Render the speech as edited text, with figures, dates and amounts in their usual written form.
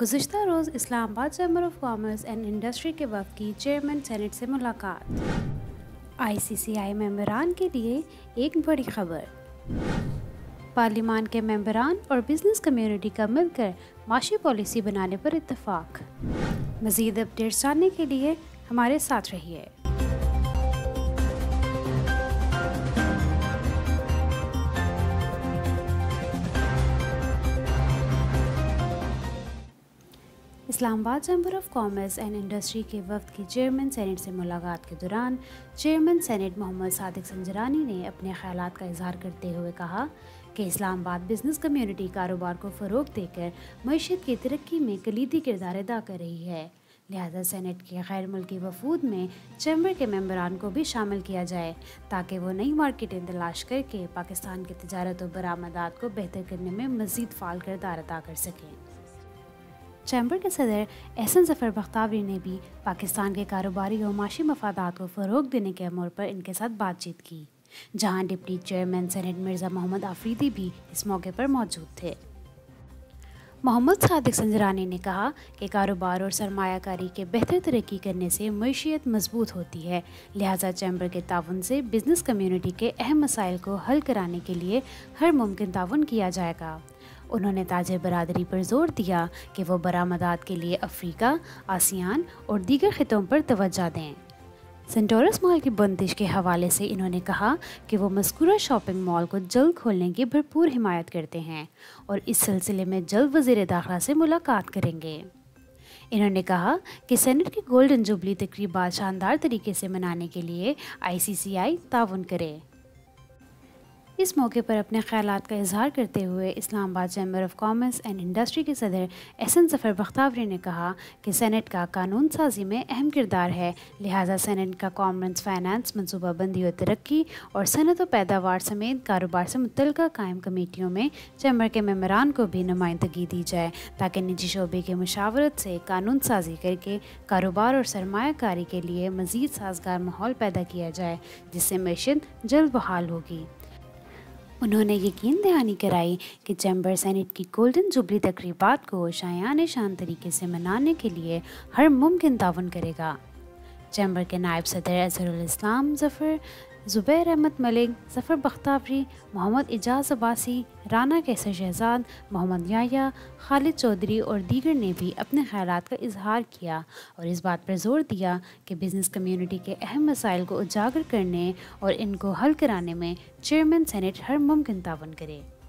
गुज़िश्ता रोज़ Islamabad chamber of commerce and industry के वफ़द की चेयरमैन सेनेट से मुलाकात। आईसीसीआई मेंबरान के लिए एक बड़ी खबर। पार्लिमान के मेंबरान और बिज़नेस कम्युनिटी का मिलकर माशी पॉलिसी बनाने पर इत्तफाक। मज़ीद अपडेट्स जानने के लिए हमारे साथ रहिए। Islamabad chamber of commerce and industry के वफ़द की चेयरमैन सेनेट से मुलाकात के दौरान चेयरमैन सेनेट मोहम्मद सादिक संजरानी ने अपने ख़यालात का इजहार करते हुए कहा कि इस्लामाबाद बिज़नेस कम्युनिटी कारोबार को फ़रोग़ देकर मईशत की तरक्की में कलीदी किरदार अदा कर रही है। लिहाजा सेनेट के गैर मुल्की वफूद में चैम्बर के मेंबरान को भी शामिल किया जाए ताकि वो नई मार्केटें तलाश करके पाकिस्तान की तजारत और बरामदात को बेहतर करने में मज़ीद फ़ाल किरदार अदा कर सकें। चैम्बर के सदर एहसन ज़फ़र बख्तावरी ने भी पाकिस्तान के कारोबारी और माशी मफादात को फ़रोग़ देने के अमूर पर इनके साथ बातचीत की, जहां deputy chairman senate Mirza Mohammad Afridi भी इस मौके पर मौजूद थे। मोहम्मद सादिक संजरानी ने कहा कि कारोबार और सरमायाकारी के बेहतर तरक्की करने से मईशियत मजबूत होती है, लिहाजा चैम्बर के ताउन से बिज़नेस कम्युनिटी के अहम मसाइल को हल कराने के लिए हर मुमकिन ताउन किया जाएगा। उन्होंने ताजिर बरादरी पर जोर दिया कि वो बरामदात के लिए अफ्रीका, आसियान और दीगर खितों पर तवज्जो दें। सेंटोरस मॉल की बंदिश के हवाले से इन्होंने कहा कि वो मज़कूरा शॉपिंग मॉल को जल्द खोलने की भरपूर हिमायत करते हैं और इस सिलसिले में जल्द वज़ीर दाखिला से मुलाकात करेंगे। इन्होंने कहा कि सेनेट की गोल्डन जुबली तकरीबात शानदार तरीके से मनाने के लिए आईसीसीआई ताउन करे। इस मौके पर अपने ख़यालात का इजहार करते हुए Islamabad chamber of commerce and industry के सदर एहसन ज़फ़र बख्तावरी ने कहा कि सेनेट का कानून साजी में अहम किरदार है, लिहाजा सेनेट का कॉमर्स फाइनेंस मनसूबाबंदी और तरक्की और सनत व पैदावार समेत कारोबार से मुतल्लिक़ कायम कमेटियों में चैम्बर के मेंबरान को भी नुमाइंदगी दी जाए ताकि निजी शोबे की मुशावरत से कानून साजी करके कारोबार और सरमायाकारी के लिए मज़ीद साजगार माहौल पैदा किया जाए, जिससे मईशत जल्द बहाल होगी। उन्होंने यकीन दहानी कराई कि चैम्बर सेनेट की गोल्डन जुबली तकरीबात को शायान शान तरीके से मनाने के लिए हर मुमकिन ताउन करेगा। चैम्बर के नायब सदर अज़हरुल इस्लाम ज़फ़र, ज़ुबैर अहमद मलिक, ज़फ़र बख्तावरी, मोहम्मद इजाज़ अब्बासी, राना कैसर शहजाद, मोहम्मद याया, खालिद चौधरी और दीगर ने भी अपने ख़यालात का इजहार किया और इस बात पर जोर दिया कि बिज़नेस कम्युनिटी के अहम मसाइल को उजागर करने और इनको हल कराने में चेयरमैन सेनेट हर मुमकिन ताउन करे।